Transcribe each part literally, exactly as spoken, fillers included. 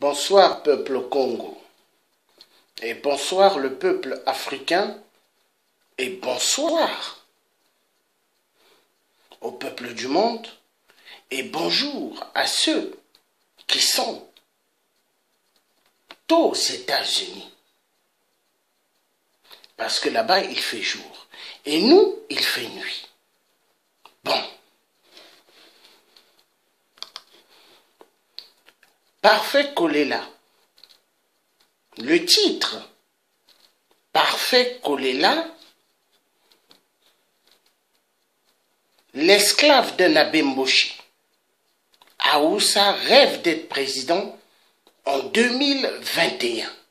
Bonsoir peuple Congo, et bonsoir le peuple africain, et bonsoir au peuple du monde, et bonjour à ceux qui sont aux États-Unis. Parce que là-bas, il fait jour, et nous, il fait nuit. Bon. Parfait Kolela. Le titre Parfait Kolela, l'esclave de Nabemboshi. Aoussa rêve d'être président en deux mille vingt et un.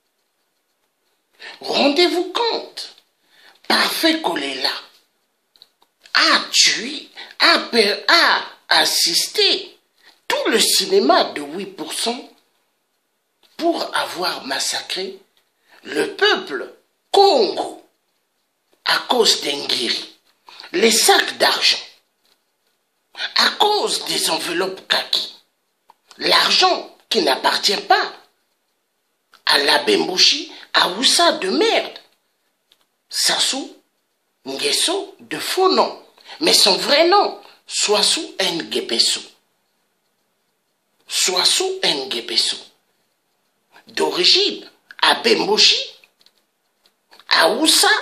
Rendez-vous compte, Parfait Kolela a tué, a, a assisté tout le cinéma de huit pour cent pour avoir massacré le peuple Congo à cause d'Engiri, les sacs d'argent, à cause des enveloppes kaki, l'argent qui n'appartient pas à Nabemboshi, à Oussa de merde, Sassou Nguesso de faux nom, mais son vrai nom, Swassou Nguesso. Swassou Nguesso, d'origine Abemboshi, Aoussa,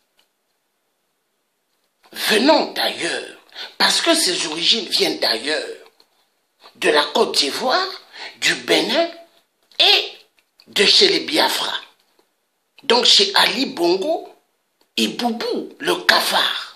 venant d'ailleurs, parce que ses origines viennent d'ailleurs, de la Côte d'Ivoire, du Bénin et de chez les Biafra. Donc chez Ali Bongo et Boubou, le cafard.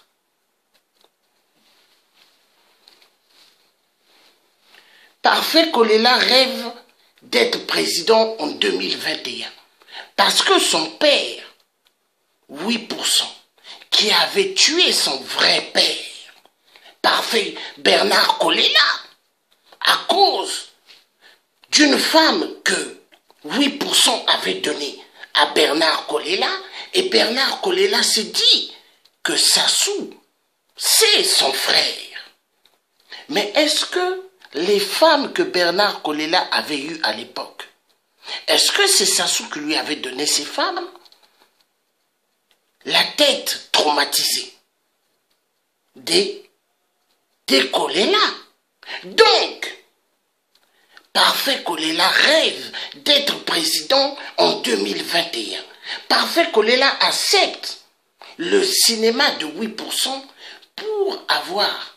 Parfait Kolela rêve d'être président en deux mille vingt et un. Parce que son père, huit pour cent, qui avait tué son vrai père, Parfait Bernard Kolela, à cause d'une femme que huit pour cent avait donnée à Bernard Kolela, et Bernard Kolela s'est dit que Sassou, c'est son frère. Mais est-ce que les femmes que Bernard Kolela avait eues à l'époque, est-ce que c'est Sassou qui lui avait donné ces femmes? La tête traumatisée des, des Kolela. Donc, Parfait Kolela rêve d'être président en deux mille vingt et un. Parfait Kolela accepte le cinéma de huit pour cent pour avoir,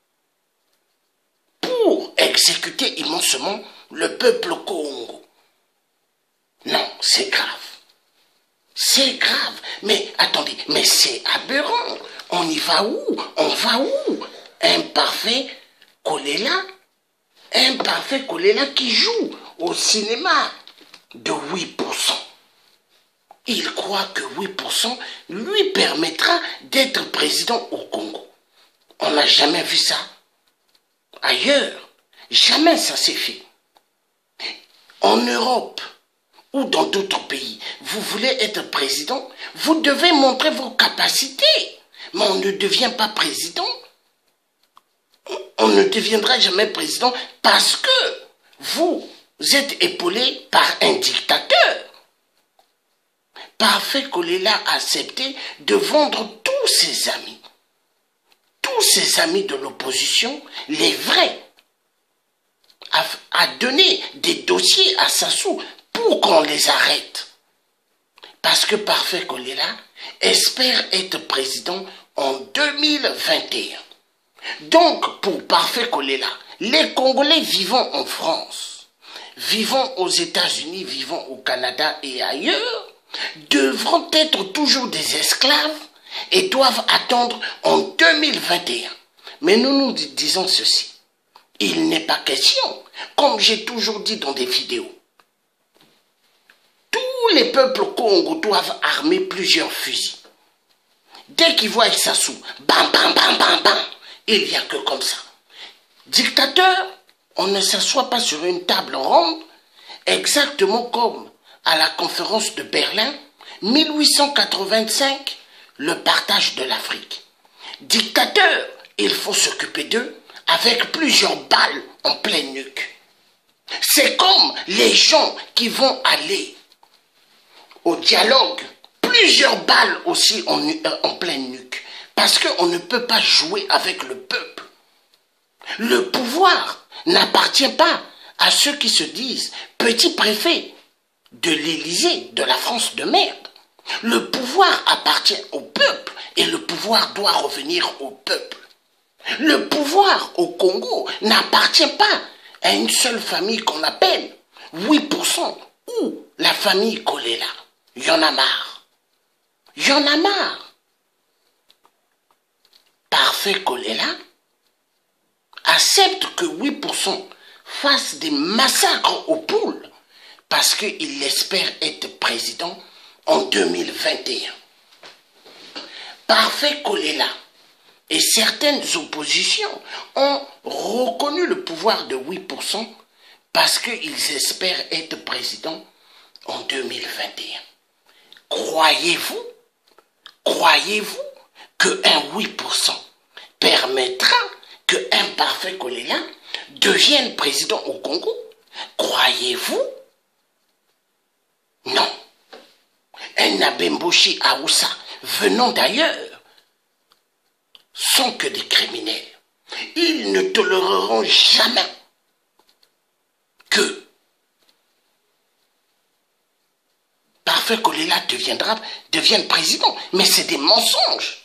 pour exécuter immensement le peuple Congo. Non, c'est grave. C'est grave. Mais attendez, mais c'est aberrant. On y va où? On va où? Un parfait Kolela, un parfait Kolela qui joue au cinéma de huit pour cent. Il croit que huit pour cent lui permettra d'être président au Congo. On n'a jamais vu ça ailleurs. Jamais ça s'est fait. En Europe ou dans d'autres pays, vous voulez être président, vous devez montrer vos capacités. Mais on ne devient pas président. On ne deviendra jamais président parce que vous êtes épaulé par un dictateur. Parfait Kolela a accepté de vendre tous ses amis. Tous ses amis de l'opposition, les vrais, a, a donné des dossiers à Sassou pour qu'on les arrête. Parce que Parfait Kolela espère être président en deux mille vingt et un. Donc, pour Parfait Kolela, les Congolais vivant en France, vivant aux États-Unis, vivant au Canada et ailleurs, devront être toujours des esclaves et doivent attendre en deux mille vingt et un. Mais nous nous disons ceci. Il n'est pas question, comme j'ai toujours dit dans des vidéos, tous les peuples Congo doivent armer plusieurs fusils. Dès qu'ils voient Sassou, bam, bam, bam, bam, bam, il n'y a que comme ça. Dictateur, on ne s'assoit pas sur une table ronde, exactement comme à la conférence de Berlin, mille huit cent quatre-vingt-cinq, le partage de l'Afrique. Dictateur, il faut s'occuper d'eux avec plusieurs balles en pleine nuque. C'est comme les gens qui vont aller au dialogue, plusieurs balles aussi en, en pleine nuque. Parce qu'on ne peut pas jouer avec le peuple. Le pouvoir n'appartient pas à ceux qui se disent petits préfets de l'Élysée, de la France de merde. Le pouvoir appartient au peuple et le pouvoir doit revenir au peuple. Le pouvoir au Congo n'appartient pas à une seule famille qu'on appelle huit pour cent ou la famille Kolela. Il y en a marre. Il y en a marre. Parfait Kolela accepte que huit pour cent fassent des massacres aux poules parce qu'il espère être président en deux mille vingt et un. Parfait Kolela et certaines oppositions ont reconnu le pouvoir de huit pour cent parce qu'ils espèrent être président en deux mille vingt et un. Croyez-vous, croyez-vous qu'un huit pour cent permettra qu'un parfait Kolela devienne président au Congo? Croyez-vous? Non. Un Nabemboshi Aoussa venant d'ailleurs sont que des criminels. Ils ne toléreront jamais que parfait Kolela deviendra, devienne président. Mais c'est des mensonges.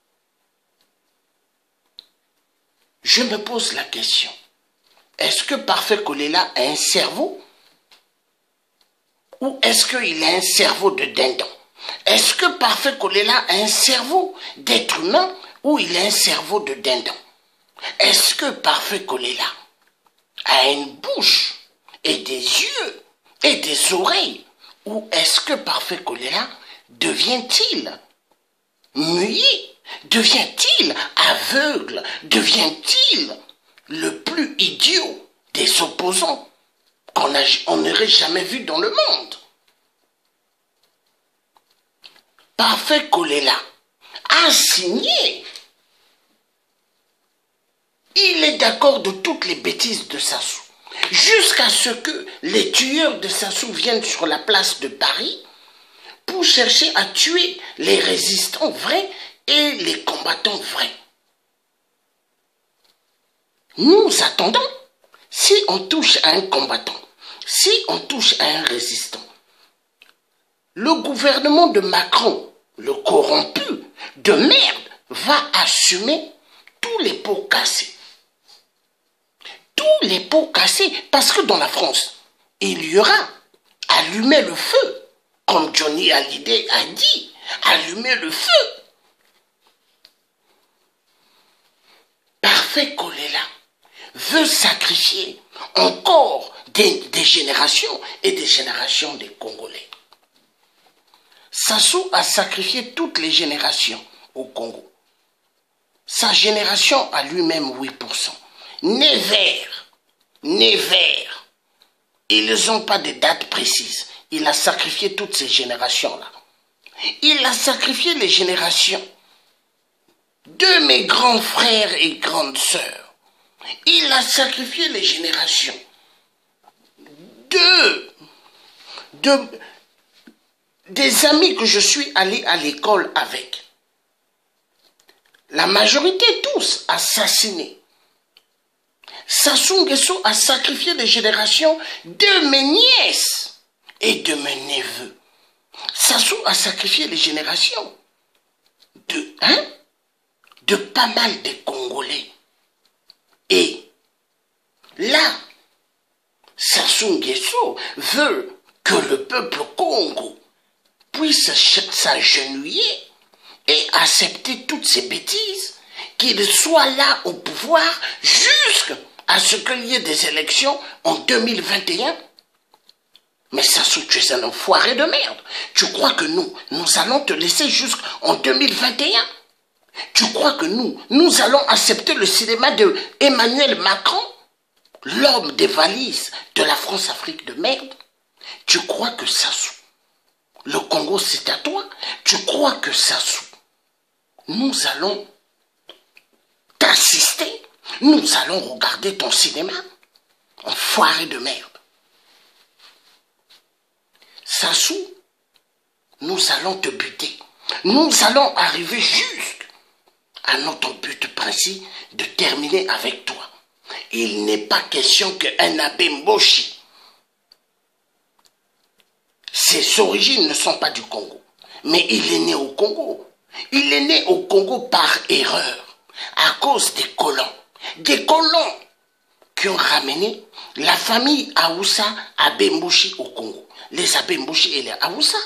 Je me pose la question. Est-ce que parfait Kolela a un cerveau? Ou est-ce qu'il a un cerveau de dindon? Est-ce que parfait Kolela a un cerveau d'être humain ou il a un cerveau de dindon? Est-ce que parfait Kolela a une bouche et des yeux et des oreilles? Ou est-ce que parfait Kolela devient-il muet? Devient-il aveugle? Devient-il le plus idiot des opposants qu'on n'aurait jamais vu dans le monde? Parfait Kolela a signé. Il est d'accord de toutes les bêtises de Sassou. Jusqu'à ce que les tueurs de Sassou viennent sur la place de Paris pour chercher à tuer les résistants vrais et les combattants vrais. Nous attendons, si on touche à un combattant, si on touche à un résistant, le gouvernement de Macron, le corrompu de merde, va assumer tous les pots cassés. Tous les pots cassés, parce que dans la France, il y aura allumer le feu, comme Johnny Hallyday a dit, allumer le feu. Parfait Kolela veut sacrifier encore des, des générations et des générations des Congolais. Sassou a sacrifié toutes les générations au Congo. Sa génération a lui-même huit pour cent. Né vert, né vert. Ils n'ont pas de date précise. Il a sacrifié toutes ces générations-là. Il a sacrifié les générations de mes grands frères et grandes sœurs. Il a sacrifié les générations de, de des amis que je suis allé à l'école avec. La majorité, tous, assassinés. Sassou Nguesso a sacrifié les générations de mes nièces et de mes neveux. Sassou a sacrifié les générations de, hein, de pas mal de Congolais. Et là, Sassou Nguesso veut que le peuple Congo puisse s'agenouiller et accepter toutes ces bêtises, qu'il soit là au pouvoir jusqu'à ce qu'il y ait des élections en deux mille vingt et un. Mais Sassou, tu es un enfoiré de merde. Tu crois que nous, nous allons te laisser jusqu'en deux mille vingt et un? Tu crois que nous, nous allons accepter le cinéma de Emmanuel Macron, l'homme des valises de la France-Afrique de merde? Tu crois que Sassou, le Congo c'est à toi? Tu crois que Sassou, nous allons t'assister? Nous allons regarder ton cinéma? Enfoiré de merde. Sassou, nous allons te buter. Nous allons arriver juste à notre but précis de terminer avec toi. Il n'est pas question qu'un abbé Mboshi, ses origines ne sont pas du Congo, mais il est né au Congo. Il est né au Congo par erreur, à cause des colons. Des colons qui ont ramené la famille Aoussa Abbé Mboshi au Congo. Les Abbé Mboshi et les Aoussa.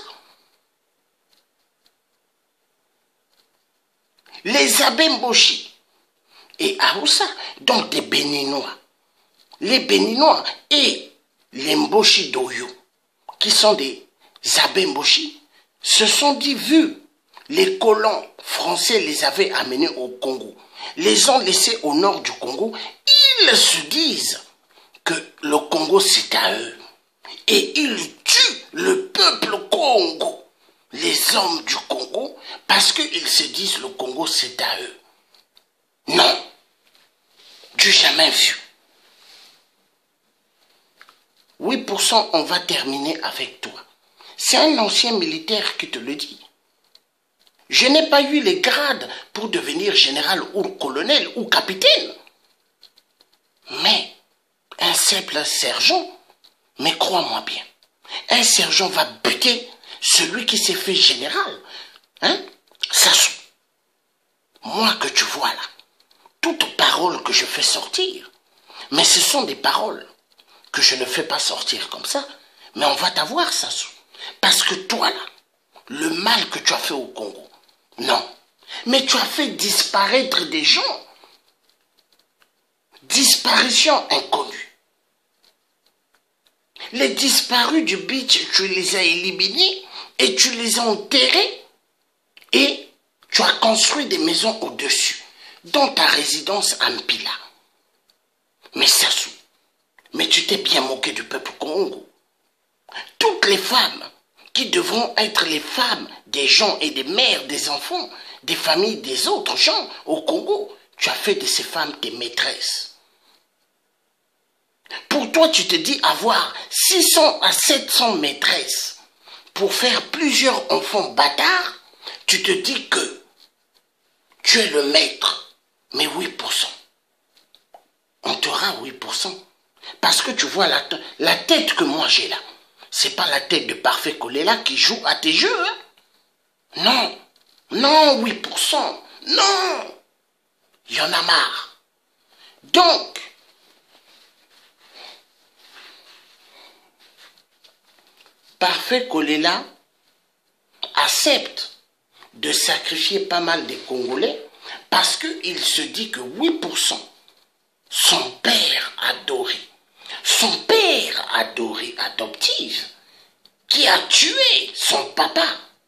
Les Abbé Mboshi et Aoussa, donc des Béninois. Les Béninois et les Mboshi d'Oyo, qui sont des Abbé Mboshi, se sont dit, vu les colons français les avaient amenés au Congo, les ont laissés au nord du Congo, ils se disent que le Congo c'est à eux. Et ils tuent le peuple Congo, les hommes du Congo, parce qu'ils se disent le Congo c'est à eux. Non, du jamais vu. huit pour cent, on va terminer avec toi. C'est un ancien militaire qui te le dit. Je n'ai pas eu les grades pour devenir général ou colonel ou capitaine. Mais un simple sergent, mais crois-moi bien, un sergent va buter celui qui s'est fait général. Hein? Sassou, moi que tu vois là, toutes paroles que je fais sortir, mais ce sont des paroles que je ne fais pas sortir comme ça, mais on va t'avoir, Sassou. Parce que toi là, le mal que tu as fait au Congo, non, mais tu as fait disparaître des gens. Disparition inconnue. Les disparus du beach, tu les as éliminés et tu les as enterrés et tu as construit des maisons au-dessus, dans ta résidence à Mpila. Mais Sassou, mais tu t'es bien moqué du peuple Congo. Toutes les femmes qui devront être les femmes des gens et des mères des enfants, des familles des autres gens au Congo, tu as fait de ces femmes tes maîtresses. Pour toi, tu te dis avoir six cents à sept cents maîtresses pour faire plusieurs enfants bâtards, tu te dis que tu es le maître, mais huit pour cent. On te rend huit pour cent. Parce que tu vois la, la tête que moi j'ai là. C'est pas la tête de Parfait Kolela qui joue à tes jeux. Hein? Non. Non, huit pour cent. Non. Il y en a marre. Donc, Parfait Kolela accepte de sacrifier pas mal des Congolais parce qu'il se dit que huit pour cent, son père adoré, son père adoré adoptif, qui a tué son papa,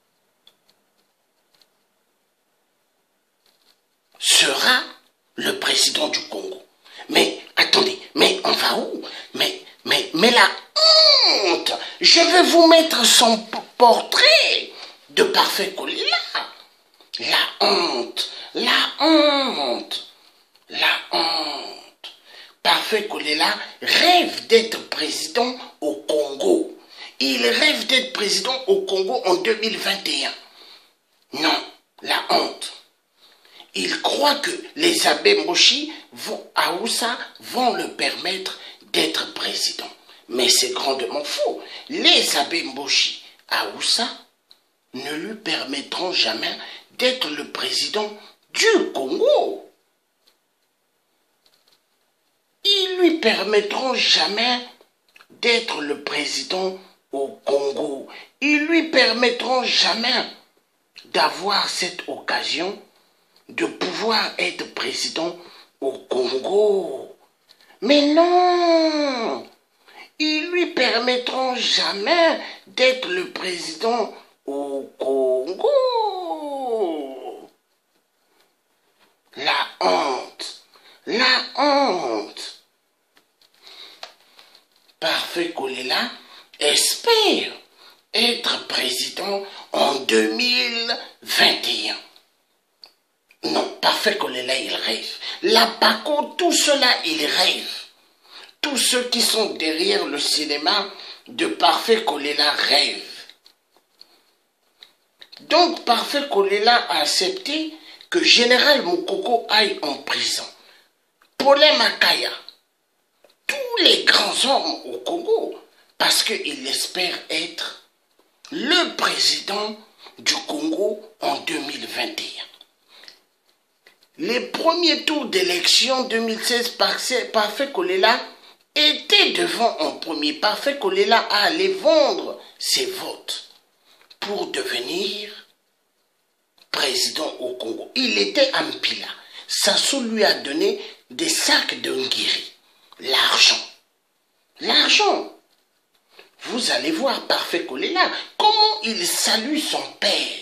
sera le président du Congo. Mais attendez, mais on va où? Mais, mais, mais la honte! Je vais vous mettre son portrait de Parfait Kolela. La honte, la honte, la honte. Parfait Kolela rêve d'être président au Congo. Il rêve d'être président au Congo en deux mille vingt et un. Non, la honte. Il croit que les Abbé Mboshi vont, Aoussa vont le permettre d'être président. Mais c'est grandement faux. Les Abbé Mboshi, Aoussa, ne lui permettront jamais d'être le président du Congo. Ils lui permettront jamais d'être le président au Congo. Ils lui permettront jamais d'avoir cette occasion de pouvoir être président au Congo. Mais non, ils lui permettront jamais d'être le président au Congo. La honte, la honte. Parfait Kolela espère être président en deux mille vingt et un. Non, Parfait Kolela, il rêve. La Paco, tout cela, il rêve. Tous ceux qui sont derrière le cinéma de Parfait Kolela rêvent. Donc, Parfait Kolela a accepté que Général Moukoko aille en prison. Paulin Makaya, tous les grands hommes au Congo, parce qu'il espère être le président du Congo en deux mille vingt et un. Les premiers tours d'élection deux mille seize, Parfait Kolela était devant en premier. Parfait Kolela a allé vendre ses votes pour devenir président au Congo. Il était à Mpila. Sassou lui a donné des sacs de Ngiri. L'argent. L'argent. Vous allez voir Parfait Kolela, comment il salue son père.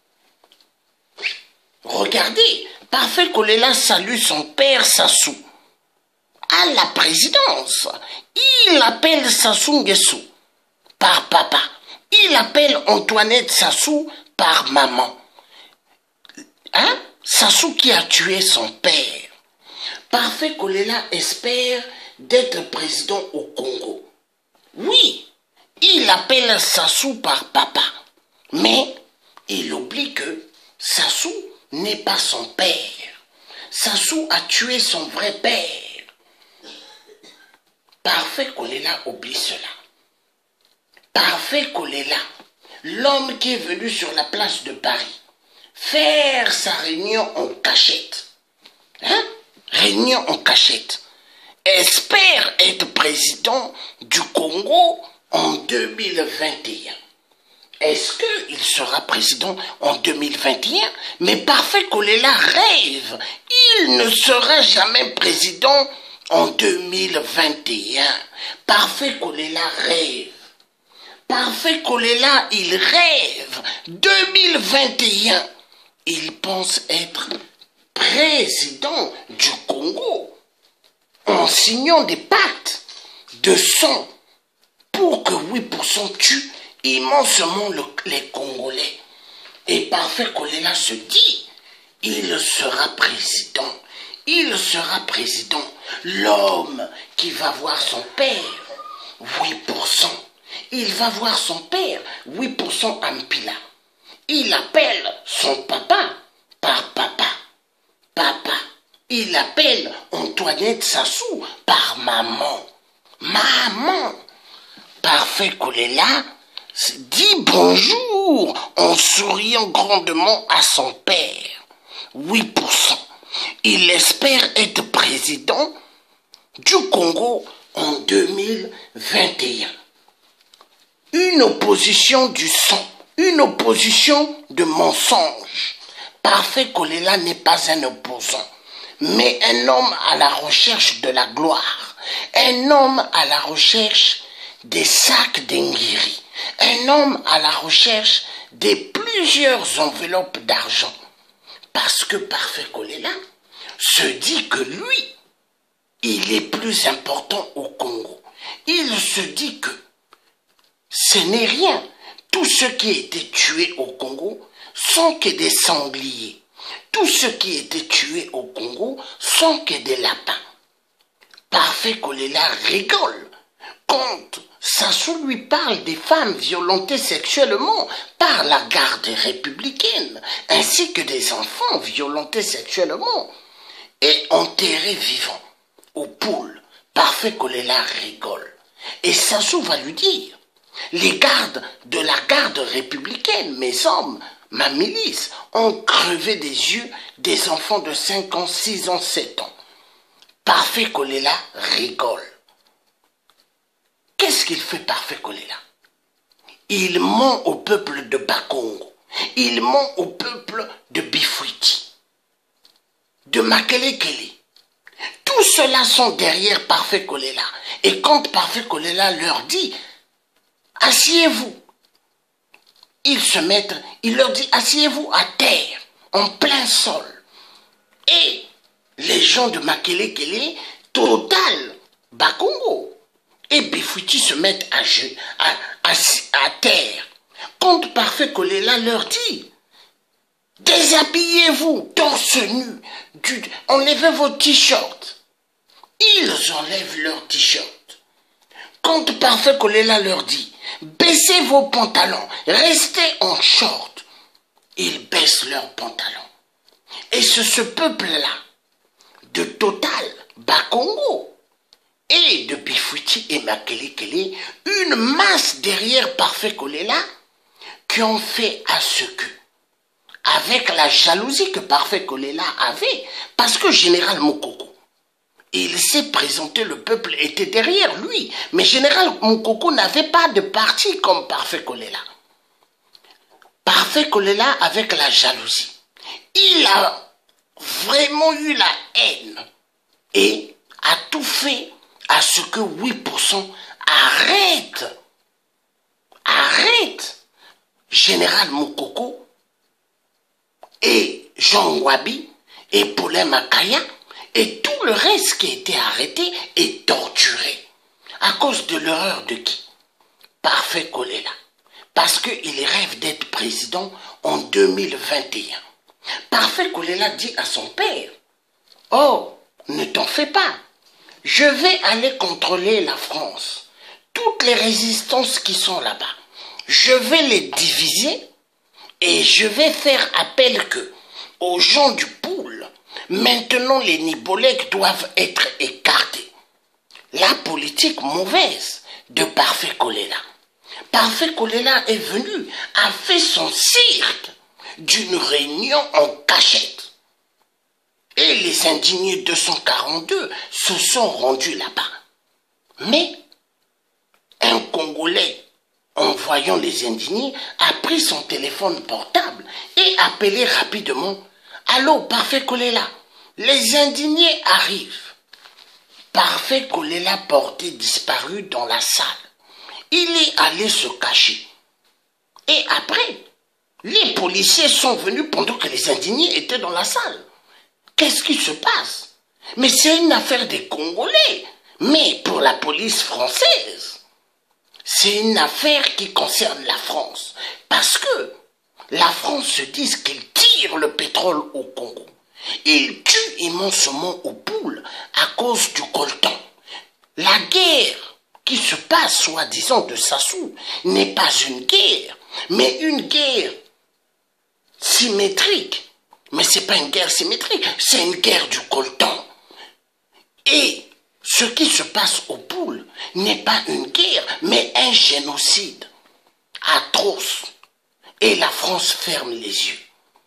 Regardez, Parfait Kolela salue son père Sassou à la présidence. Il appelle Sassou Nguesso par papa. Il appelle Antoinette Sassou par maman. Hein? Sassou qui a tué son père. Parfait Kolela espère d'être président au Congo. Oui, il appelle Sassou par papa. Mais il oublie que Sassou n'est pas son père. Sassou a tué son vrai père. Parfait Kolela oublie cela. Parfait Kolela, l'homme qui est venu sur la place de Paris, faire sa réunion en cachette. Hein? Réunion en cachette. Espère être président du Congo en deux mille vingt et un. Est-ce qu'il sera président en deux mille vingt et un? Mais Parfait Kolela rêve. Il ne sera jamais président en deux mille vingt et un. Parfait Kolela rêve. Parfait Kolela, il rêve. deux mille vingt et un. Il pense être président du Congo en signant des pactes de sang pour que huit pour cent tuent immensément le, les Congolais. Et Parfait Kolela se dit, il sera président. Il sera président. L'homme qui va voir son père, huit pour cent. Il va voir son père, huit pour cent à Mpila. Il appelle son papa par papa. Papa. Il appelle Antoinette Sassou par maman. Maman. Parfait Kolela dit bonjour en souriant grandement à son père. huit pour cent. Il espère être président du Congo en deux mille vingt et un. Une opposition du sang, une opposition de mensonges. Parfait Kolela n'est pas un opposant, mais un homme à la recherche de la gloire, un homme à la recherche des sacs d'Engiri, un homme à la recherche de plusieurs enveloppes d'argent. Parce que Parfait Kolela se dit que lui, il est plus important au Congo. Il se dit que ce n'est rien. Tous ceux qui étaient tués au Congo sont que des sangliers. Tous ceux qui étaient tués au Congo sont que des lapins. Parfait Kolela rigole quand Sassou lui parle des femmes violentées sexuellement par la garde républicaine, ainsi que des enfants violentés sexuellement et enterrés vivants aux poules. Parfait Kolela rigole. Et Sassou va lui dire, les gardes de la garde républicaine, mes hommes, ma milice, ont crevé des yeux des enfants de cinq ans, six ans, sept ans. Parfait Kolela rigole. Qu'est-ce qu'il fait Parfait Kolela? Il ment au peuple de Bakongo. Il ment au peuple de Bifwiti, de Makelekele. Tous ceux-là sont derrière Parfait Kolela. Et quand Parfait Kolela leur dit, asseyez-vous, ils se mettent, il leur dit, asseyez-vous à terre, en plein sol. Et les gens de Makelekele, total, Bakongo, et Bifwiti se mettent à, à, à, à terre. Quand Parfait Kolela leur dit, déshabillez-vous, torse nu, du, enlevez vos t-shirts. Ils enlèvent leurs t-shirts. Quand Parfait Kolela leur dit, baissez vos pantalons, restez en short. ils baissent leurs pantalons. Et c'est ce peuple-là, de Total, Bakongo, et de Bifouti et Makelekele, une masse derrière Parfait Kolela, qui ont fait à ce que, avec la jalousie que Parfait Kolela avait, parce que Général Moukoko, il s'est présenté, le peuple était derrière lui, mais Général Moukoko n'avait pas de parti comme Parfait Kolela. Parfait Kolela avec la jalousie. Il a vraiment eu la haine et a tout fait à ce que huit pour cent arrête, arrête Général Moukoko et Jean Wabi et Paulin Makaya et tout le reste qui a été arrêté et torturé à cause de l'erreur de qui? Parfait Kolela. Parce qu'il rêve d'être président en deux mille vingt et un. Parfait Kolela dit à son père, « Oh, ne t'en fais pas, je vais aller contrôler la France. Toutes les résistances qui sont là-bas, je vais les diviser et je vais faire appel que aux gens du Poul, maintenant les Nibolèques doivent être écartés. » La politique mauvaise de Parfait Kolela. Parfait Kolela est venu, a fait son cirque d'une réunion en cachette. Et les indignés deux cent quarante-deux se sont rendus là-bas. Mais un Congolais, en voyant les indignés, a pris son téléphone portable et appelé rapidement « Allô, Parfait Kolela, les indignés arrivent. » Parfait Kolela porté disparu dans la salle. Il est allé se cacher. Et après, les policiers sont venus pendant que les indignés étaient dans la salle. Qu'est-ce qui se passe? Mais c'est une affaire des Congolais. Mais pour la police française, c'est une affaire qui concerne la France. Parce que la France se dit qu'il tire le pétrole au Congo. Il tue immensement au Poul à cause du coltan. La guerre qui se passe, soi-disant, de Sassou, n'est pas une guerre, mais une guerre symétrique. Mais ce n'est pas une guerre symétrique, c'est une guerre du coltan. Et ce qui se passe au Poul n'est pas une guerre, mais un génocide atroce. Et la France ferme les yeux.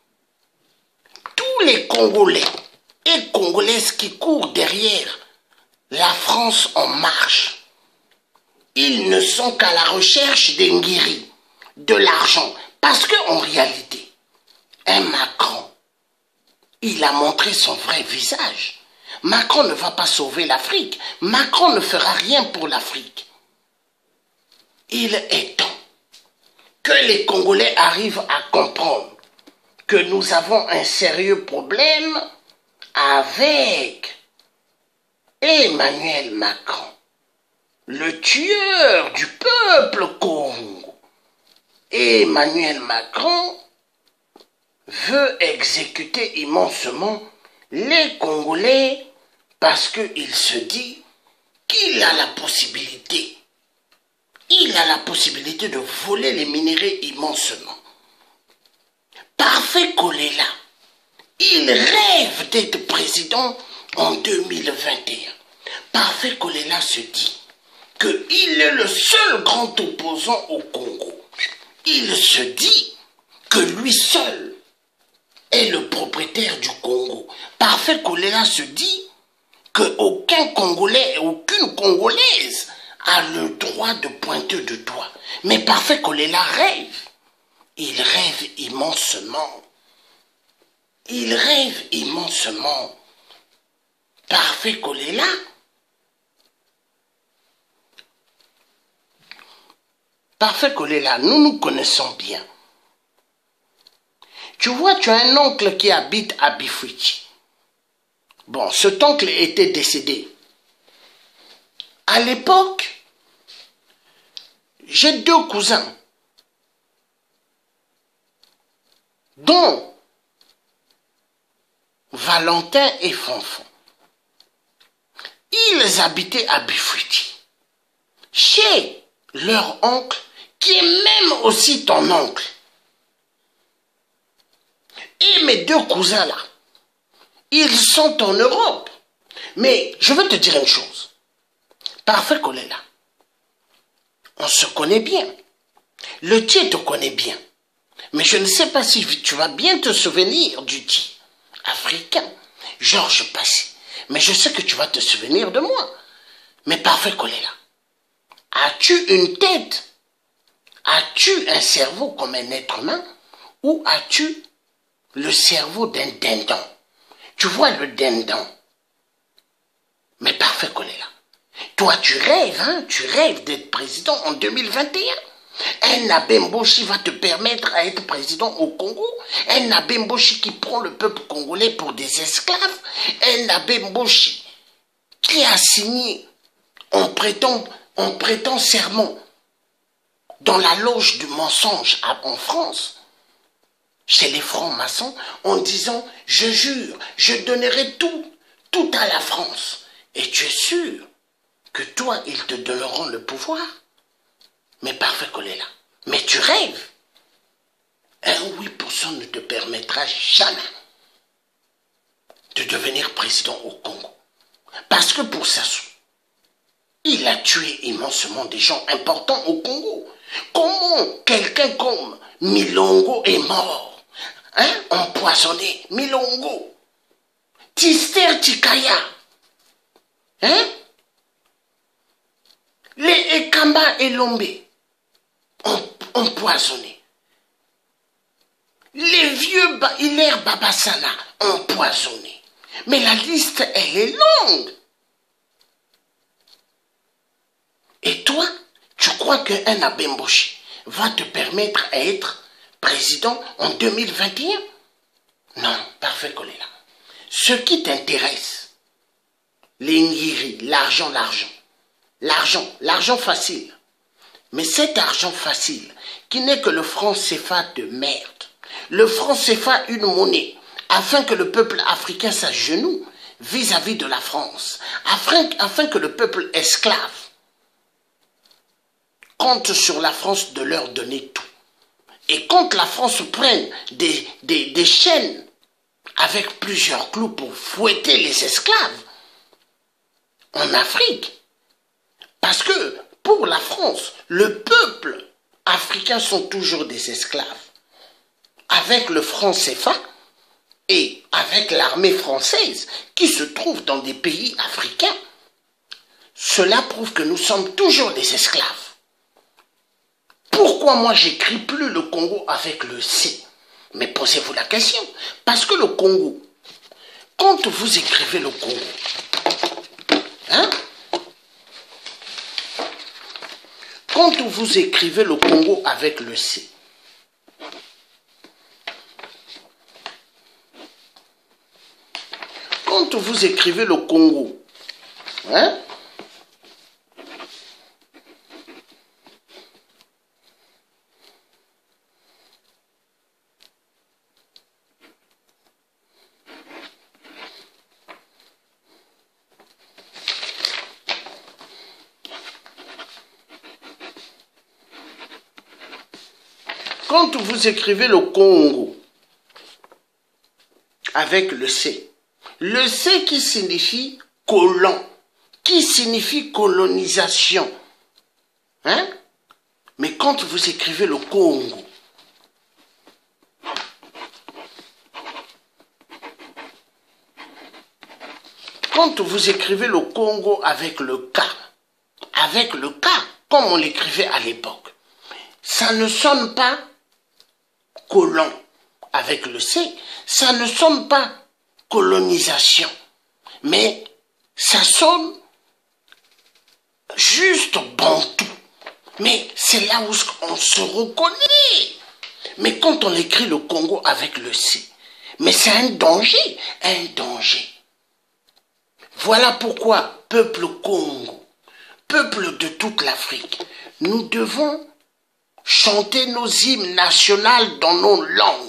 Tous les Congolais et Congolaises qui courent derrière la France en marche, ils ne sont qu'à la recherche des nguiris, de l'argent. Parce qu'en réalité, un Macron, il a montré son vrai visage. Macron ne va pas sauver l'Afrique. Macron ne fera rien pour l'Afrique. Il est temps que les Congolais arrivent à comprendre que nous avons un sérieux problème avec Emmanuel Macron, le tueur du peuple Congo. Emmanuel Macron veut exécuter immensement les Congolais parce qu'il se dit qu'il a la possibilité, il a la possibilité de voler les minéraux immensement. Parfait Kolela, il rêve d'être président en deux mille vingt et un. Parfait Kolela se dit qu'il est le seul grand opposant au Congo. Il se dit que lui seul est le propriétaire du Congo. Parfait Kolela se dit qu'aucun Congolais et aucune Congolaise a le droit de pointer de doigt. Mais Parfait Kolela rêve. Il rêve immensement. Il rêve immensement. Parfait Kolela, Parfait Kolela, nous nous connaissons bien. Tu vois, tu as un oncle qui habite à Bifouti. Bon, cet oncle était décédé. À l'époque, j'ai deux cousins, dont Valentin et Fonfon. Ils habitaient à Bifouti, chez leur oncle, qui est même aussi ton oncle. Et mes deux cousins-là, ils sont en Europe. Mais je veux te dire une chose. Parfait Kolela, on se connaît bien. Le Tchè te connaît bien. Mais je ne sais pas si tu vas bien te souvenir du Tchè africain, Georges Passy. Mais je sais que tu vas te souvenir de moi. Mais parfait Kolela, as-tu une tête? As-tu un cerveau comme un être humain? Ou as-tu le cerveau d'un dindon? Tu vois le dindon. Mais parfait Kolela, toi tu rêves, hein? Tu rêves d'être président en deux mille vingt et un. Un Nabemboshi va te permettre d'être président au Congo. Un Nabemboshi qui prend le peuple congolais pour des esclaves. Un Nabemboshi qui a signé en prêtant, en prêtant serment dans la loge du mensonge en France, chez les francs-maçons, en disant « Je jure, je donnerai tout, tout à la France. » Et tu es sûr que toi, ils te donneront le pouvoir? Mais parfait Kolela, mais tu rêves. Un oui pour cent ne te permettra jamais de devenir président au Congo. Parce que pour Sassou, il a tué immensement des gens importants au Congo. Comment quelqu'un comme Milongo est mort, hein, empoisonné? Milongo, Tister Tikaya, hein, les Ekamba et Lombe, empoisonnés. Les vieux ba Hilaire Babassana, empoisonnés. Mais la liste, elle est longue. Et toi, tu crois qu'un Nabemboshi va te permettre d'être président en deux mille vingt et un? Non, parfait Kolela. Ce qui t'intéresse, les Ngiri, l'argent, l'argent. L'argent, l'argent facile. Mais cet argent facile, qui n'est que le franc C F A de merde, le franc C F A une monnaie, afin que le peuple africain s'agenouille vis-à-vis de la France, afin, afin que le peuple esclave compte sur la France de leur donner tout. Et quand la France prenne des, des, des chaînes avec plusieurs clous pour fouetter les esclaves en Afrique, parce que pour la France, le peuple africain sont toujours des esclaves. Avec le franc C F A et avec l'armée française qui se trouve dans des pays africains, cela prouve que nous sommes toujours des esclaves. Pourquoi moi j'écris plus le Congo avec le C? Mais posez-vous la question. Parce que le Congo, quand vous écrivez le Congo, hein? Quand vous écrivez le Congo avec le C, quand vous écrivez le Congo, hein? Quand vous écrivez le Congo avec le C, le C qui signifie colon, qui signifie colonisation, hein? Mais quand vous écrivez le Congo, quand vous écrivez le Congo avec le K, avec le K, comme on l'écrivait à l'époque, ça ne sonne pas colon. Avec le C, ça ne sonne pas colonisation, mais ça sonne juste bantou. Mais c'est là où on se reconnaît. Mais quand on écrit le Congo avec le C, mais c'est un danger, un danger. Voilà pourquoi, peuple Congo, peuple de toute l'Afrique, nous devons chanter nos hymnes nationaux dans nos langues.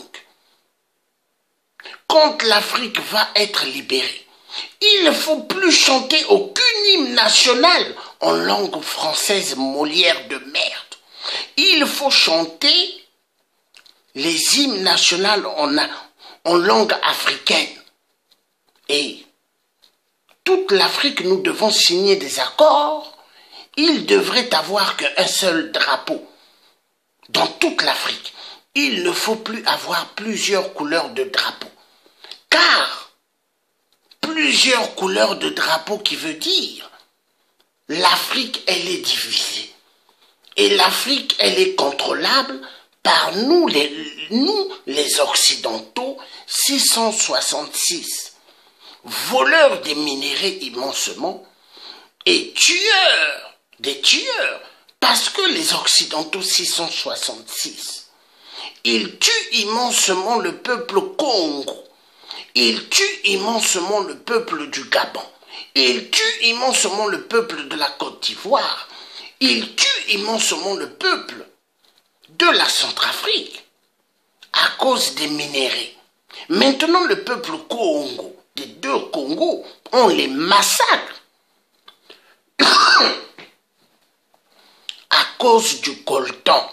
Quand l'Afrique va être libérée, il ne faut plus chanter aucun hymne national en langue française Molière de merde. Il faut chanter les hymnes nationaux en, en langue africaine. Et toute l'Afrique, nous devons signer des accords. Il devrait avoir qu'un seul drapeau. Dans toute l'Afrique, il ne faut plus avoir plusieurs couleurs de drapeau. Car plusieurs couleurs de drapeau qui veut dire l'Afrique, elle est divisée. Et l'Afrique, elle est contrôlable par nous les, nous, les Occidentaux, six cent soixante-six, voleurs des minéraux immensément, et tueurs, des tueurs, parce que les Occidentaux, six cent soixante-six, ils tuent immensement le peuple Congo, ils tuent immensement le peuple du Gabon, ils tuent immensement le peuple de la Côte d'Ivoire, ils tuent immensement le peuple de la Centrafrique à cause des minéraux. Maintenant, le peuple Congo, des deux Congos, on les massacre à cause du coltan.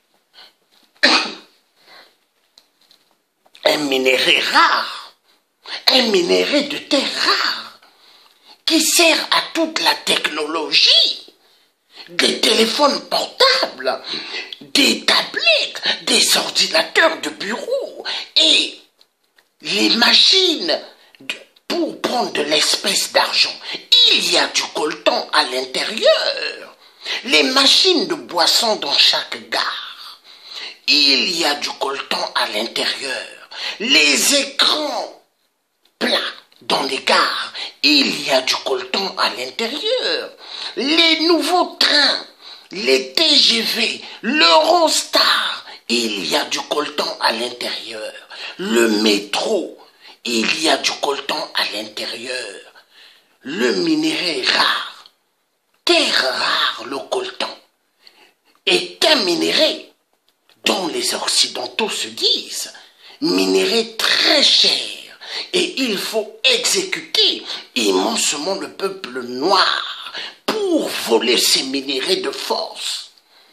Un minerai rare, un minerai de terre rare, qui sert à toute la technologie, des téléphones portables, des tablettes, des ordinateurs de bureau et les machines de, pour prendre de l'espèce d'argent. Il y a du coltan à l'intérieur. Les machines de boissons dans chaque gare. Il y a du coltan à l'intérieur. Les écrans plats dans les gares, il y a du coltan à l'intérieur. Les nouveaux trains, les T G V, l'Eurostar, il y a du coltan à l'intérieur. Le métro, il y a du coltan à l'intérieur. Le minerai rare, terre rare, le coltan, est un minerai dont les Occidentaux se disent minerai très cher. Et il faut exécuter immensement le peuple noir pour voler ces minéraux de force.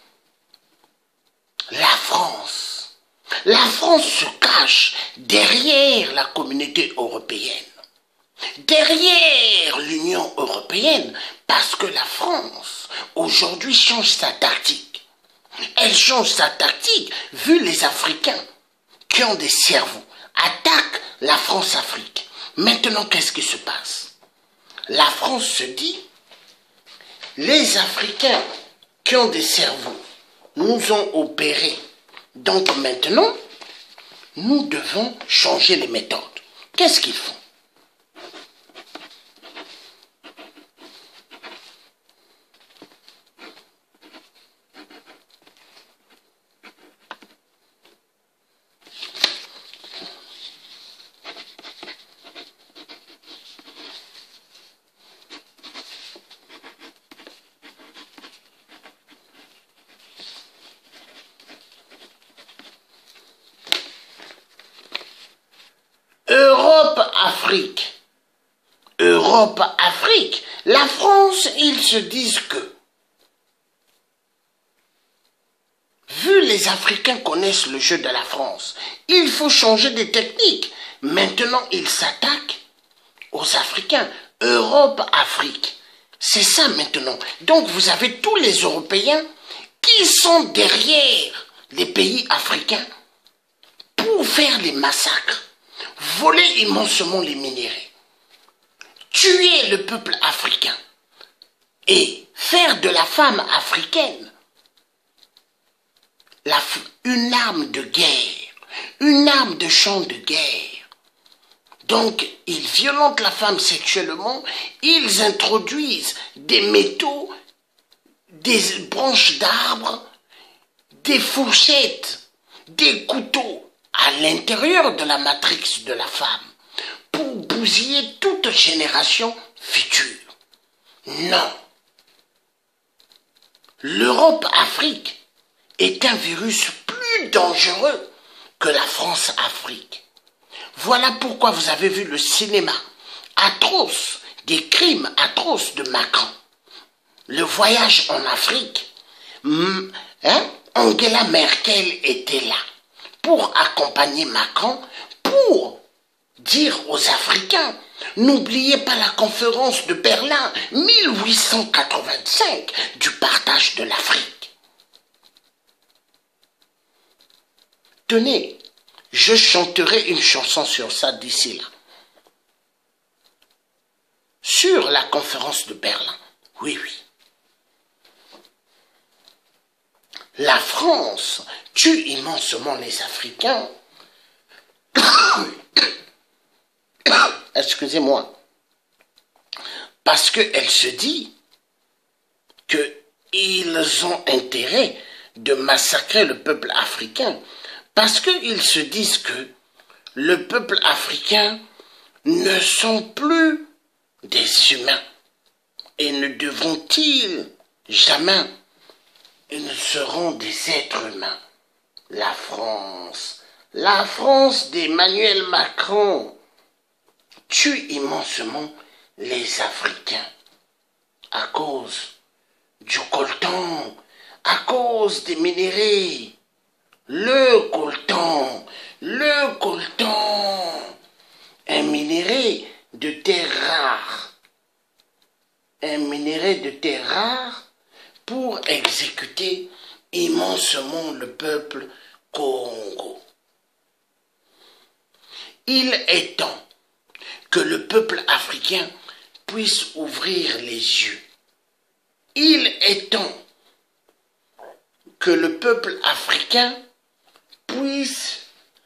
La France, la France se cache derrière la communauté européenne, derrière l'Union européenne, parce que la France, aujourd'hui, change sa tactique. Elle change sa tactique, vu les Africains qui ont des cerveaux, attaquent la France-Afrique. Maintenant, qu'est-ce qui se passe? La France se dit, les Africains qui ont des cerveaux nous ont opérés. Donc maintenant, nous devons changer les méthodes. Qu'est-ce qu'ils font? Europe-Afrique, Europe-Afrique, la France, ils se disent que, vu les Africains connaissent le jeu de la France, il faut changer des techniques. Maintenant, ils s'attaquent aux Africains, Europe-Afrique. C'est ça maintenant. Donc, vous avez tous les Européens qui sont derrière les pays africains pour faire les massacres. Voler immensement les minéraux, tuer le peuple africain et faire de la femme africaine la, une arme de guerre, une arme de champ de guerre. Donc, ils violentent la femme sexuellement, ils introduisent des métaux, des branches d'arbres, des fourchettes, des couteaux à l'intérieur de la matrix de la femme, pour bousiller toute génération future. Non. L'Europe-Afrique est un virus plus dangereux que la France-Afrique. Voilà pourquoi vous avez vu le cinéma atroce, des crimes atroces de Macron. Le voyage en Afrique, hein, Angela Merkel était là pour accompagner Macron, pour dire aux Africains, n'oubliez pas la conférence de Berlin mille huit cent quatre-vingt-cinq du partage de l'Afrique. Tenez, je chanterai une chanson sur ça d'ici là. Sur la conférence de Berlin, oui, oui. La France tue immensement les Africains. Excusez-moi. Parce qu'elle se dit qu'ils ont intérêt de massacrer le peuple africain. Parce qu'ils se disent que le peuple africain ne sont plus des humains. Et ne devront-ils jamais, ils ne seront des êtres humains. La France, la France d'Emmanuel Macron tue immensement les Africains à cause du coltan, à cause des minéraux. Le coltan, le coltan, un minerai de terre rare, un minerai de terre rare pour exécuter immensement le peuple Congo. Il est temps que le peuple africain puisse ouvrir les yeux. Il est temps que le peuple africain puisse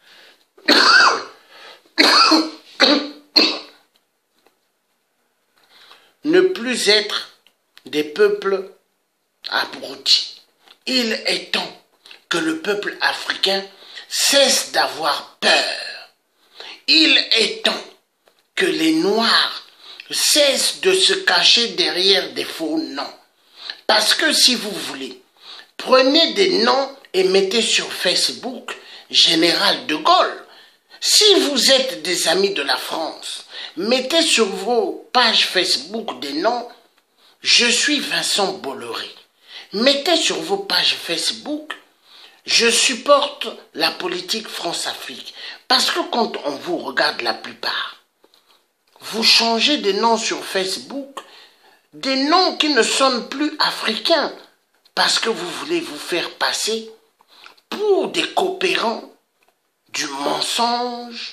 ne plus être des peuples abrutis. Il est temps que le peuple africain cesse d'avoir peur. Il est temps que les Noirs cessent de se cacher derrière des faux noms. Parce que si vous voulez, prenez des noms et mettez sur Facebook Général de Gaulle. Si vous êtes des amis de la France, mettez sur vos pages Facebook des noms. Je suis Vincent Bolloré. Mettez sur vos pages Facebook, je supporte la politique France-Afrique. Parce que quand on vous regarde la plupart, vous changez des noms sur Facebook, des noms qui ne sonnent plus africains, parce que vous voulez vous faire passer pour des coopérants du mensonge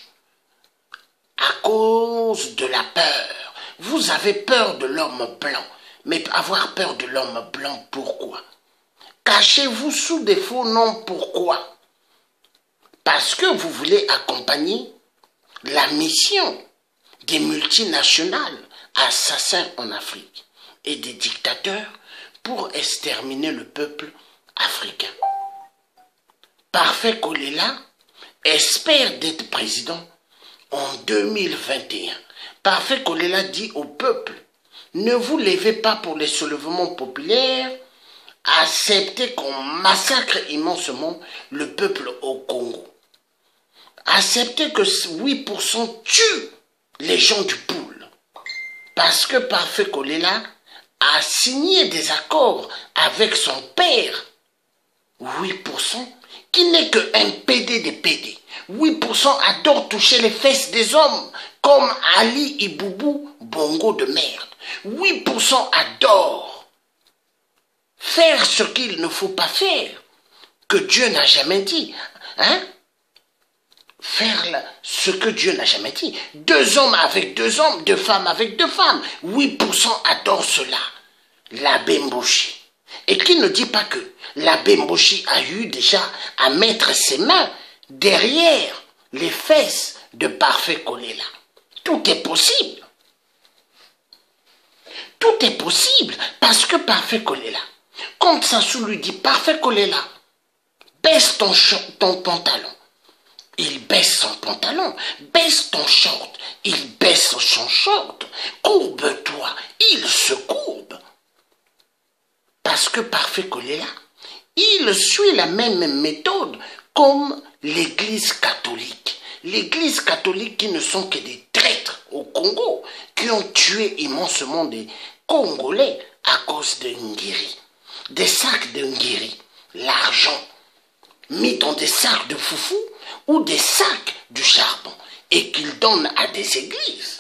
à cause de la peur. Vous avez peur de l'homme blanc, mais avoir peur de l'homme blanc, pourquoi? Cachez-vous sous des faux noms, pourquoi? Parce que vous voulez accompagner la mission des multinationales assassins en Afrique et des dictateurs pour exterminer le peuple africain. Parfait Kolela espère d'être président en deux mille vingt et un. Parfait Kolela dit au peuple, ne vous levez pas pour les soulèvements populaires, acceptez qu'on massacre immensement le peuple au Congo. Acceptez que huit pour cent tuent les gens du poule. Parce que Parfait Kolela a signé des accords avec son père. huit pour cent qui n'est qu'un P D des P D. huit pour cent adore toucher les fesses des hommes comme Ali Iboubou, bongo de merde. huit pour cent adore faire ce qu'il ne faut pas faire, que Dieu n'a jamais dit. Hein? Faire ce que Dieu n'a jamais dit. Deux hommes avec deux hommes, deux femmes avec deux femmes. huit pour cent adorent cela. L'abbé Mboshi. Et qui ne dit pas que l'abbé Mboshi a eu déjà à mettre ses mains derrière les fesses de Parfait Kolela. Tout est possible. Tout est possible parce que Parfait Kolela, quand Sassou lui dit Parfait Kolela, baisse ton, ton pantalon. Il baisse son pantalon, baisse ton short, il baisse son short, courbe-toi, il se courbe. Parce que Parfait Kolela, il suit la même méthode comme l'Église catholique. L'Église catholique qui ne sont que des traîtres au Congo, qui ont tué immensement des Congolais à cause de Ngiri. Des sacs de Ngiri, l'argent mis dans des sacs de foufou ou des sacs du charbon et qu'ils donnent à des églises.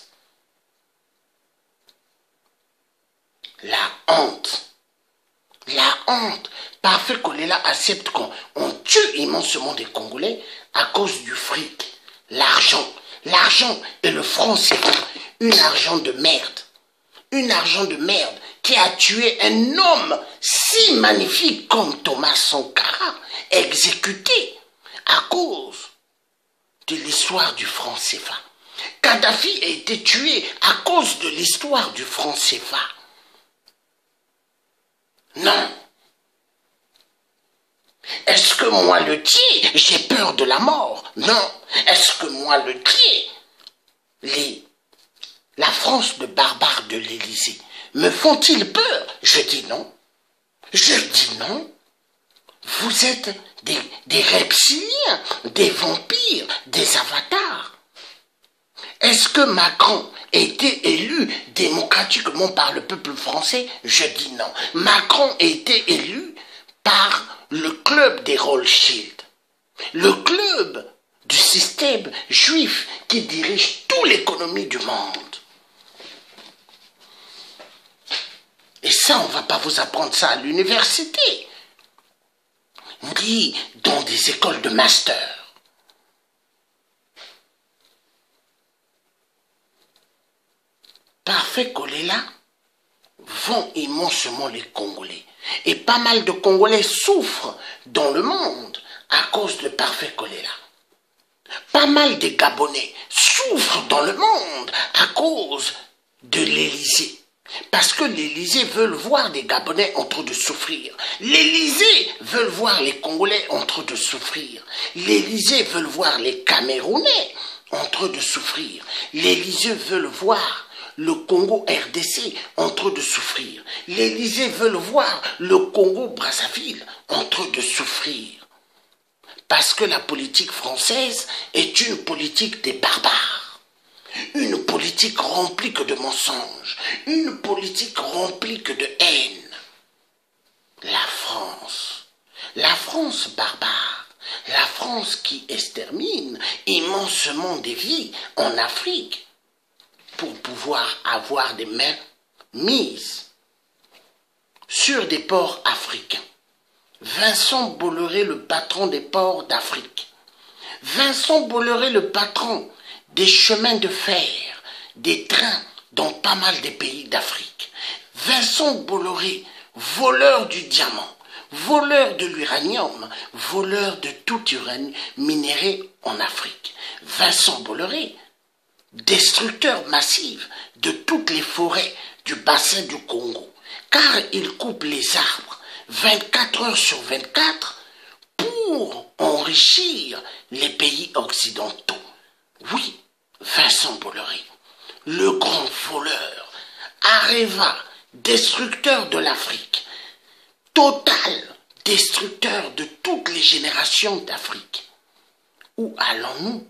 La honte. La honte. Parfait Kolela accepte qu'on on tue immensément des Congolais à cause du fric. L'argent. L'argent et le franc C F A. Une argent de merde. Une argent de merde qui a tué un homme si magnifique comme Thomas Sankara, exécuté à cause de l'histoire du franc C F A. Kadhafi a été tué à cause de l'histoire du franc C F A. Non. Est-ce que moi le tiers, j'ai peur de la mort? Non. Est-ce que moi le tiers, les, la France de barbares de l'Élysée, me font-ils peur? Je dis non. Je dis non. Vous êtes des, des reptiliens, des vampires, des avatars. Est-ce que Macron a été élu démocratiquement par le peuple français? Je dis non. Macron a été élu par le club des Rothschild, le club du système juif qui dirige toute l'économie du monde. Et ça, on ne va pas vous apprendre ça à l'université, ni dans des écoles de master. Parfait Kolela vont immensément les Congolais. Et pas mal de Congolais souffrent dans le monde à cause de Parfait Kolela. Pas mal de Gabonais souffrent dans le monde à cause de l'Élysée. Parce que l'Élysée veut voir des Gabonais en train de souffrir. L'Élysée veut voir les Congolais en train de souffrir. L'Élysée veut voir les Camerounais en train de souffrir. L'Élysée veut voir le Congo R D C en train de souffrir. L'Élysée veut voir le Congo Brazzaville en train de souffrir. Parce que la politique française est une politique des barbares. Une politique remplie que de mensonges. Une politique remplie que de haine. La France. La France barbare. La France qui extermine immensément des vies en Afrique pour pouvoir avoir des mains mises sur des ports africains. Vincent Bolloré, le patron des ports d'Afrique. Vincent Bolloré, le patron des chemins de fer, des trains dans pas mal de pays d'Afrique. Vincent Bolloré, voleur du diamant, voleur de l'uranium, voleur de tout uranium minéré en Afrique. Vincent Bolloré, destructeur massif de toutes les forêts du bassin du Congo, car il coupe les arbres vingt-quatre heures sur vingt-quatre pour enrichir les pays occidentaux. Oui, Vincent Bolloré, le grand voleur, Areva, destructeur de l'Afrique, total destructeur de toutes les générations d'Afrique. Où allons-nous?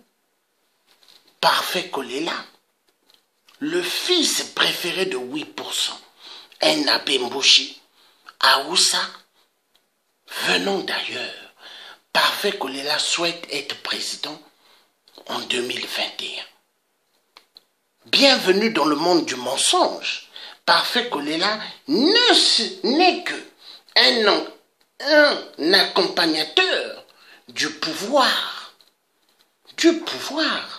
Parfait Kolela, le fils préféré de huit pour cent, un Abemboshi, Aoussa, venant d'ailleurs, Parfait Kolela souhaite être président en deux mille vingt et un. Bienvenue dans le monde du mensonge. Parfait Kolela n'est que un, un accompagnateur du pouvoir, du pouvoir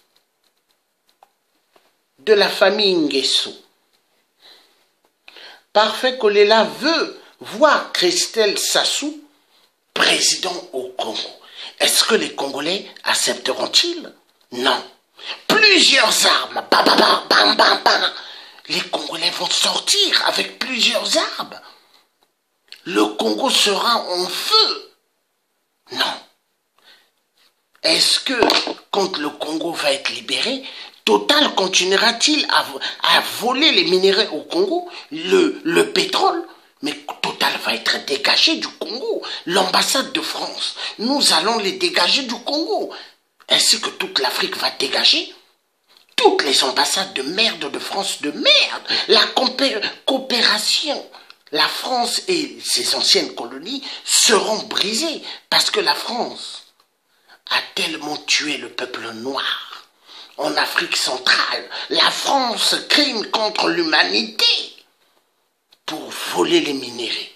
de la famille Nguesso. Parfait Kolela veut voir Christelle Sassou président au Congo. Est-ce que les Congolais accepteront-ils? Non. Plusieurs armes, bam, bam, bam, bam, bam. Les Congolais vont sortir avec plusieurs armes. Le Congo sera en feu. Non. Est-ce que quand le Congo va être libéré, Total continuera-t-il à, à voler les minéraux au Congo, le, le pétrole? Mais Total va être dégagé du Congo. L'ambassade de France, nous allons les dégager du Congo. Ainsi que toute l'Afrique va dégager. Toutes les ambassades de merde de France de merde. La coopération, la France et ses anciennes colonies seront brisées parce que la France a tellement tué le peuple noir en Afrique centrale. La France crime contre l'humanité pour voler les minéraux.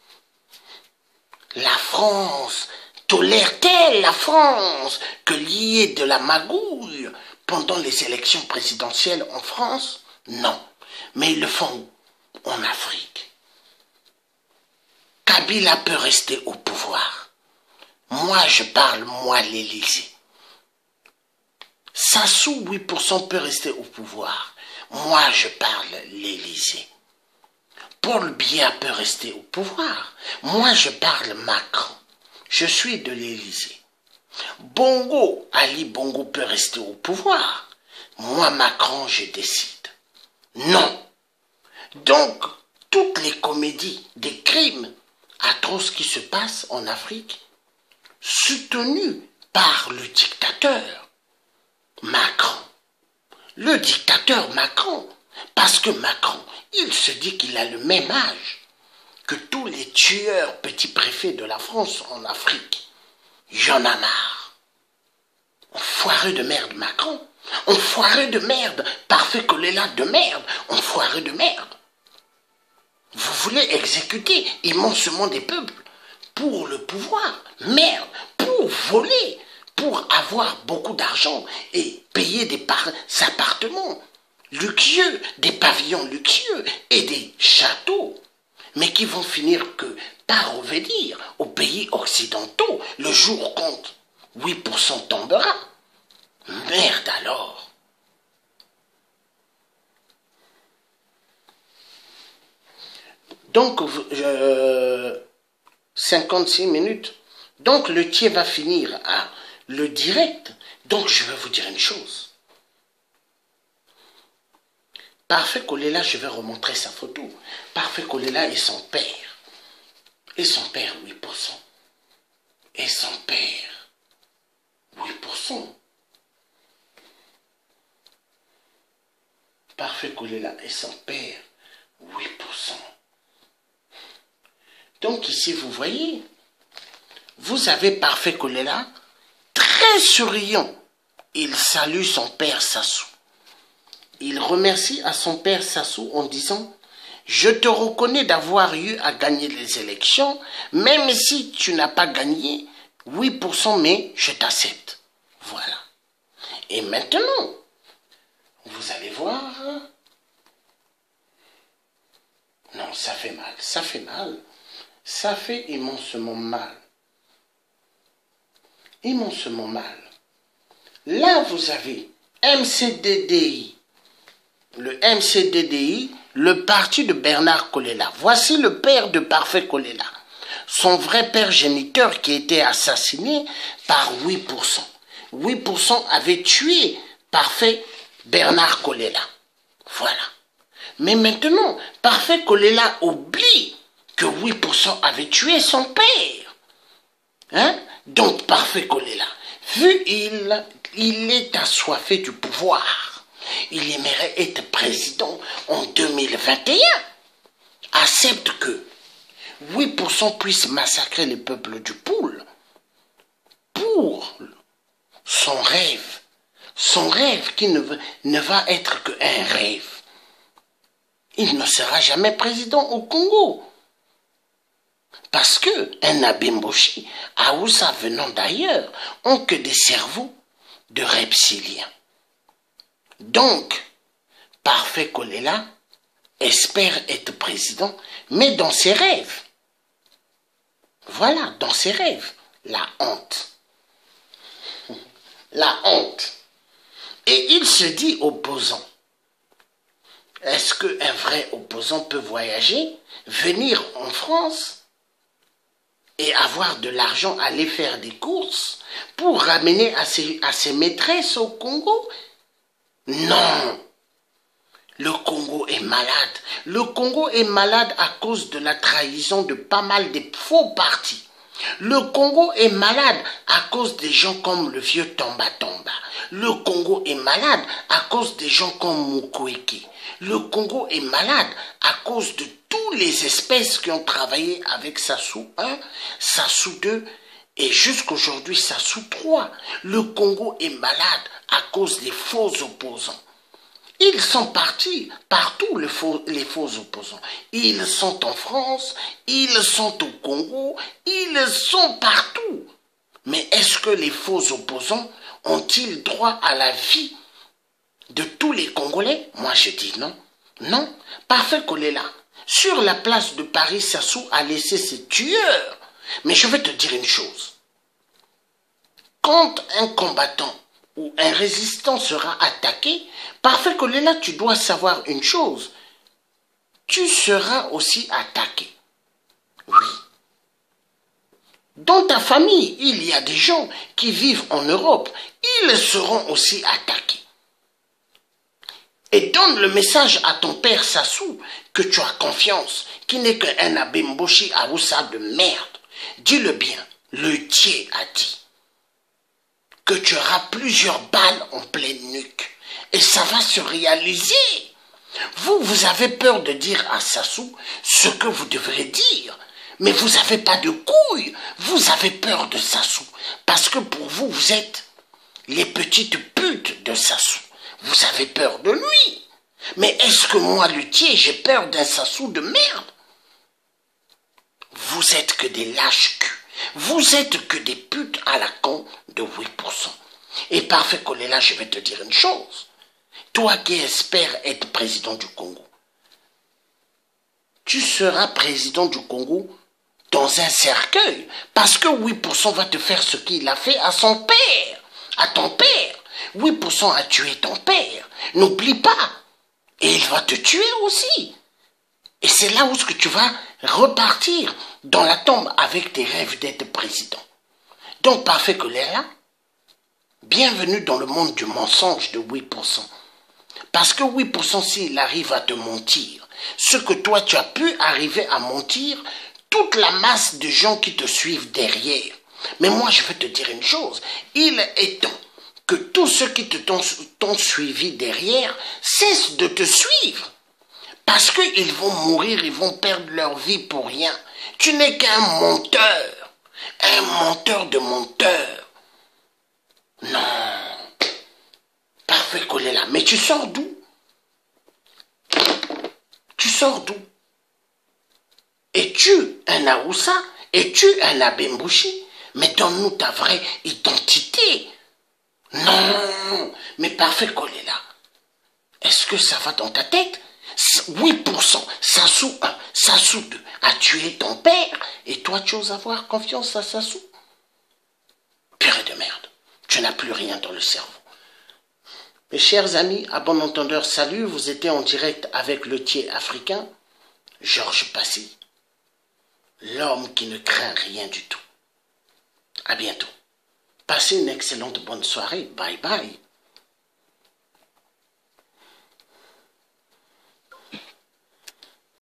La France tolère-t-elle la France que lier de la magouille pendant les élections présidentielles en France? Non. Mais ils le font en Afrique. Kabila peut rester au pouvoir. Moi, je parle, moi, l'Élysée. Sassou, huit pour cent peut rester au pouvoir. Moi, je parle, l'Élysée. Paul Biya peut rester au pouvoir. Moi, je parle Macron. Je suis de l'Élysée. Bongo, Ali Bongo peut rester au pouvoir. Moi, Macron, je décide. Non. Donc, toutes les comédies des crimes atroces qui se passent en Afrique, soutenues par le dictateur Macron. Le dictateur Macron, parce que Macron, il se dit qu'il a le même âge que tous les tueurs petits préfets de la France en Afrique. J'en ai marre. Enfoiré de merde Macron. Enfoiré de merde, parfait Kolela de merde. Enfoiré de merde. Vous voulez exécuter immensement des peuples pour le pouvoir. Merde, pour voler, pour avoir beaucoup d'argent et payer des appartements luxueux, des pavillons luxueux et des châteaux, mais qui vont finir que par revenir aux pays occidentaux le jour compte. huit pour cent tombera. Merde alors. Donc, euh, cinquante-six minutes. Donc, le tien va finir à le direct. Donc, je vais vous dire une chose. Parfait Kolela, je vais remontrer sa photo. Parfait Kolela et son père. Et son père, huit pour cent. Et son père, huit pour cent. Parfait Kolela et son père, huit pour cent. Donc ici, vous voyez, vous avez Parfait Kolela, très souriant. Il salue son père Sassou. Il remercie à son père Sassou en disant « Je te reconnais d'avoir eu à gagner les élections, même si tu n'as pas gagné, huit pour cent, mais je t'accepte. » Voilà. Et maintenant, vous allez voir. Non, ça fait mal, ça fait mal. Ça fait immensement mal. Immensement mal. Là, vous avez M C D D I. Le M C D D I, le parti de Bernard Kolela. Voici le père de Parfait Kolela. Son vrai père géniteur qui a été assassiné par huit pour cent. huit pour cent avait tué Parfait Bernard Kolela. Voilà. Mais maintenant, Parfait Kolela oublie que huit pour cent avait tué son père. Hein? Donc, Parfait Kolela, vu il, il est assoiffé du pouvoir, il aimerait être président en deux mille vingt et un, accepte que huit pour cent puisse massacrer les peuples du Poul pour son rêve. Son rêve qui ne, ne va être qu'un rêve. Il ne sera jamais président au Congo. Parce que un Abimboshi, Aoussa venant d'ailleurs, ont que des cerveaux de reptiliens. Donc, Parfait Kolela espère être président, mais dans ses rêves. Voilà, dans ses rêves, la honte. La honte. Et il se dit opposant. Est-ce qu'un vrai opposant peut voyager, venir en France et avoir de l'argent, aller faire des courses pour ramener à ses, à ses maîtresses au Congo? Non. Le Congo est malade. Le Congo est malade à cause de la trahison de pas mal de faux partis. Le Congo est malade à cause des gens comme le vieux Tomba Tomba. Le Congo est malade à cause des gens comme Mukwege. Le Congo est malade à cause de toutes les espèces qui ont travaillé avec Sassou un, Sassou deux Et jusqu'aujourd'hui, Sassou trois, le Congo est malade à cause des faux opposants. Ils sont partis partout, les faux, les faux opposants. Ils sont en France, ils sont au Congo, ils sont partout. Mais est-ce que les faux opposants ont-ils droit à la vie de tous les Congolais? Moi, je dis non. Non. Parfait Kolela. Sur la place de Paris, Sassou a laissé ses tueurs. Mais je vais te dire une chose. Quand un combattant ou un résistant sera attaqué, Parfait Kolela, tu dois savoir une chose. Tu seras aussi attaqué. Oui. Dans ta famille, il y a des gens qui vivent en Europe. Ils seront aussi attaqués. Et donne le message à ton père Sassou que tu as confiance, qui n'est qu'un Abemboshi Aoussa de merde. Dis-le bien, le Thier a dit que tu auras plusieurs balles en pleine nuque. Et ça va se réaliser. Vous, vous avez peur de dire à Sassou ce que vous devrez dire. Mais vous n'avez pas de couilles. Vous avez peur de Sassou. Parce que pour vous, vous êtes les petites putes de Sassou. Vous avez peur de lui. Mais est-ce que moi, Luthier, j'ai peur d'un Sassou de merde? Vous êtes que des lâches-culs. Vous êtes que des putes à la con de huit pour cent. Et Parfait Kolela, je vais te dire une chose. Toi qui espères être président du Congo, tu seras président du Congo dans un cercueil. Parce que huit pour cent va te faire ce qu'il a fait à son père, à ton père. huit pour cent a tué ton père. N'oublie pas. Et il va te tuer aussi. Et c'est là où tu vas repartir dans la tombe avec tes rêves d'être président. Donc, Parfait Kolela, bienvenue dans le monde du mensonge de huit pour cent. Parce que huit pour cent, s'il arrive à te mentir, ce que toi tu as pu arriver à mentir, toute la masse de gens qui te suivent derrière. Mais moi, je vais te dire une chose. Il est temps que tous ceux qui t'ont suivi derrière cessent de te suivre. Parce qu'ils vont mourir, ils vont perdre leur vie pour rien. Tu n'es qu'un menteur. Un menteur de menteur. Non. Parfait Kolela. Mais tu sors d'où? Tu sors d'où? Es-tu un Aoussa? Es-tu un Abemboshi? Mais donne-nous ta vraie identité. Non. Mais Parfait Kolela. Est-ce que ça va dans ta tête? huit pour cent, Sassou un, Sassou deux, a tué ton père, et toi tu oses avoir confiance à Sassou? Purée de merde, tu n'as plus rien dans le cerveau. Mes chers amis, à bon entendeur, salut, vous étiez en direct avec le Thier africain, Georges Passy, l'homme qui ne craint rien du tout. À bientôt. Passez une excellente bonne soirée, bye bye.